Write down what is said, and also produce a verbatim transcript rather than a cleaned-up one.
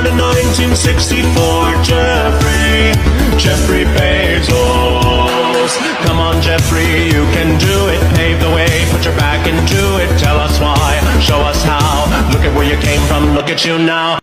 born in nineteen sixty-four. Jeffrey, Jeffrey Bezos. Come on, Jeffrey, you can do it. Pave the way, put your back into it. Tell us why, show us how. Look at where you came from, look at you now.